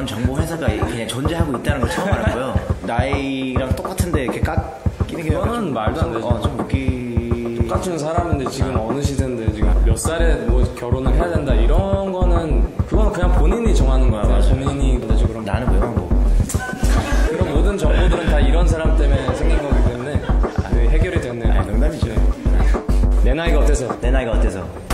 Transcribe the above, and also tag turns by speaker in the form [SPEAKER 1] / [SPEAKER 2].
[SPEAKER 1] 정보 회사가 그냥 존재하고 있다는 걸 처음 알았고요. 나이랑 똑같은데 이렇게 깎이는 게
[SPEAKER 2] 그거는 말도 안 되죠.
[SPEAKER 1] 좀 웃기.
[SPEAKER 2] 똑같은 사람인데 지금 어느 시대인데 지금 몇 살에 뭐 결혼을 해야 된다 이런 거는 그건 그냥 본인이 정하는 거야.
[SPEAKER 1] 맞아.
[SPEAKER 2] 본인이 되죠. 그럼
[SPEAKER 1] 나는 왜 뭐.
[SPEAKER 2] 그런 모든 정보들은 다 이런 사람 때문에 생긴 거기 때문에 해결이 됐네요.
[SPEAKER 1] 농담이죠.
[SPEAKER 2] 내 나이가 어때서?
[SPEAKER 1] 내 나이가 어때서?